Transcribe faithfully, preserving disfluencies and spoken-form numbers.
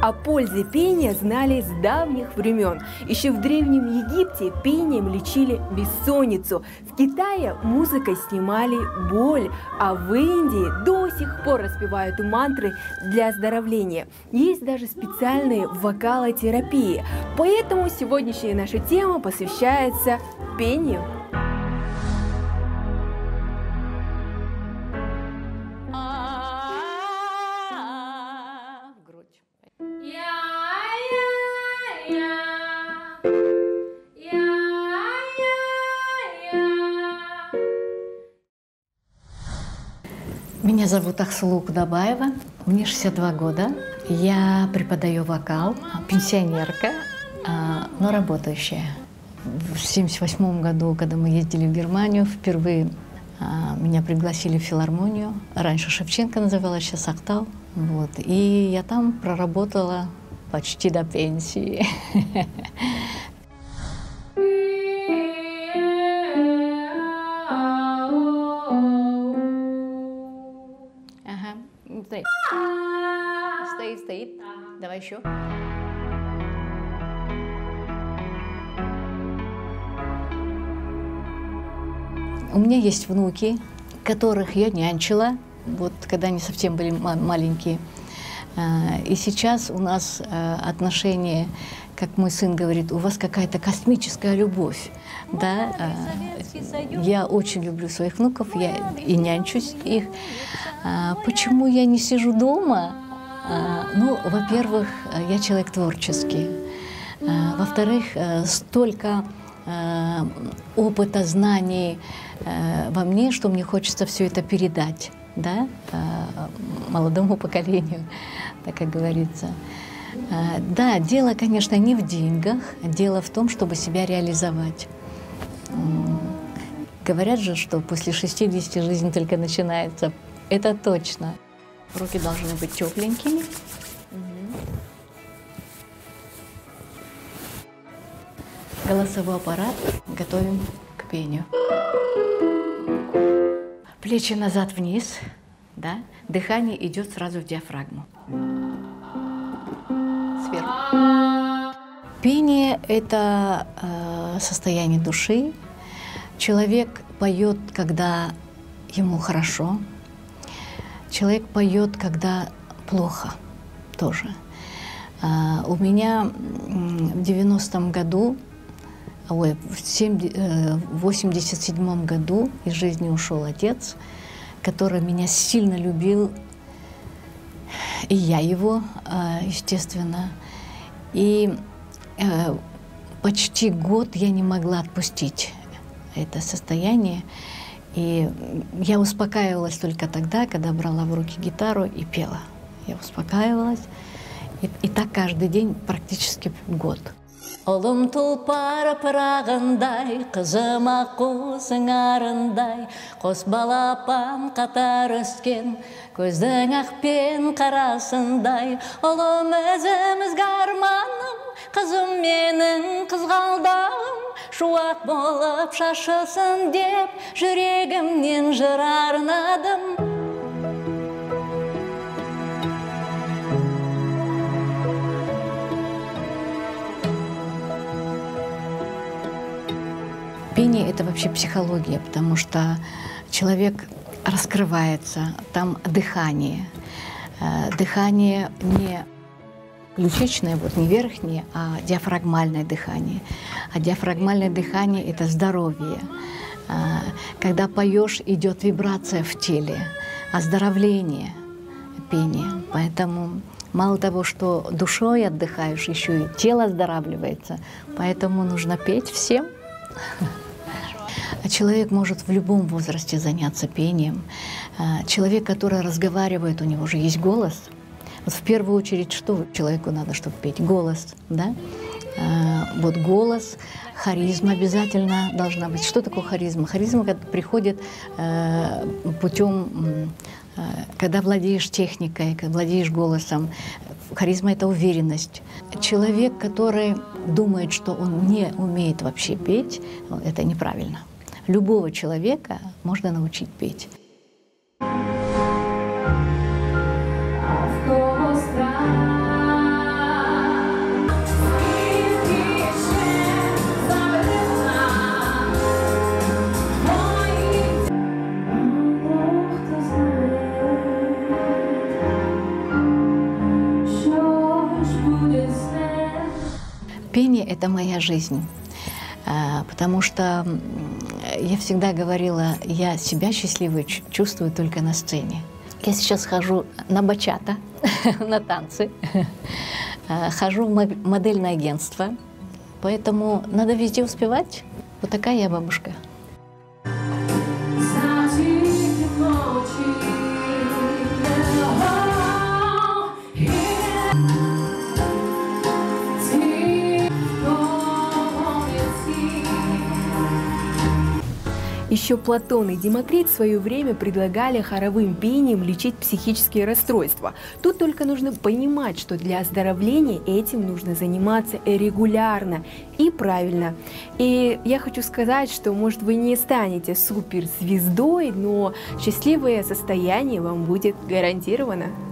О пользе пения знали с давних времен. Еще в Древнем Египте пением лечили бессонницу. В Китае музыкой снимали боль, а в Индии до сих пор распевают мантры для оздоровления. Есть даже специальные вокалотерапии. Поэтому сегодняшняя наша тема посвящается пению. Меня зовут Ахсулу Кудабаева, мне шестьдесят два года. Я преподаю вокал, пенсионерка, но работающая. В семьдесят восьмом году, когда мы ездили в Германию, впервые меня пригласили в филармонию. Раньше Шевченко называлась, сейчас Актау. Вот. И я там проработала почти до пенсии. Стоит. Стоит, стоит. Давай еще. У меня есть внуки, которых я нянчила, вот когда они совсем были маленькие. И сейчас у нас отношения, как мой сын говорит, у вас какая-то космическая любовь. Да? Я очень люблю своих внуков, я и нянчусь их. Почему я не сижу дома? Ну, во-первых, я человек творческий. Во-вторых, столько опыта, знаний во мне, что мне хочется все это передать, да, молодому поколению, так как говорится. Да, дело, конечно, не в деньгах, дело в том, чтобы себя реализовать. Говорят же, что после шестидесяти жизнь только начинается. Это точно. Руки должны быть тепленькими. Голосовой аппарат готовим к пению. Плечи назад-вниз, да? Дыхание идет сразу в диафрагму. Сверху. Пение – это э, состояние души. Человек поет, когда ему хорошо. Человек поет, когда плохо тоже. А, у меня в девяностом году, ой, в восемьдесят седьмом году из жизни ушел отец, который меня сильно любил, и я его, естественно. И почти год я не могла отпустить это состояние. И я успокаивалась только тогда, когда брала в руки гитару и пела. Я успокаивалась. И, и так каждый день практически год. Олым тұлпар пырағындай, қызым аққу сыңарындай, қос балапан қатар өскен, көздің ақпен қарасындай. Олым өзіміз арманым, қызым менің қызғалдағым, шуақ болып шашылсын деп, жүрегімнен жыр арнадым. Пение – это вообще психология, потому что человек раскрывается, там дыхание. Дыхание не ключичное, вот не верхнее, а диафрагмальное дыхание. А диафрагмальное дыхание – это здоровье. Когда поешь, идет вибрация в теле, оздоровление пения. Поэтому мало того, что душой отдыхаешь, еще и тело оздоравливается. Поэтому нужно петь всем. А человек может в любом возрасте заняться пением. Человек, который разговаривает, у него же есть голос. Вот в первую очередь, что человеку надо, чтобы петь? Голос, да? Вот голос, харизма обязательно должна быть. Что такое харизма? Харизма приходит путем, когда владеешь техникой, когда владеешь голосом. Харизма – это уверенность. Человек, который думает, что он не умеет вообще петь, это неправильно. Любого человека можно научить петь. Пение — это моя жизнь. Потому что я всегда говорила, я себя счастливой чувствую только на сцене. Я сейчас хожу на бачата, на танцы, хожу в модельное агентство, поэтому надо везде успевать. Вот такая я бабушка. Еще Платон и Демокрит в свое время предлагали хоровым пением лечить психические расстройства. Тут только нужно понимать, что для оздоровления этим нужно заниматься регулярно и правильно. И я хочу сказать, что, может, вы не станете суперзвездой, но счастливое состояние вам будет гарантировано.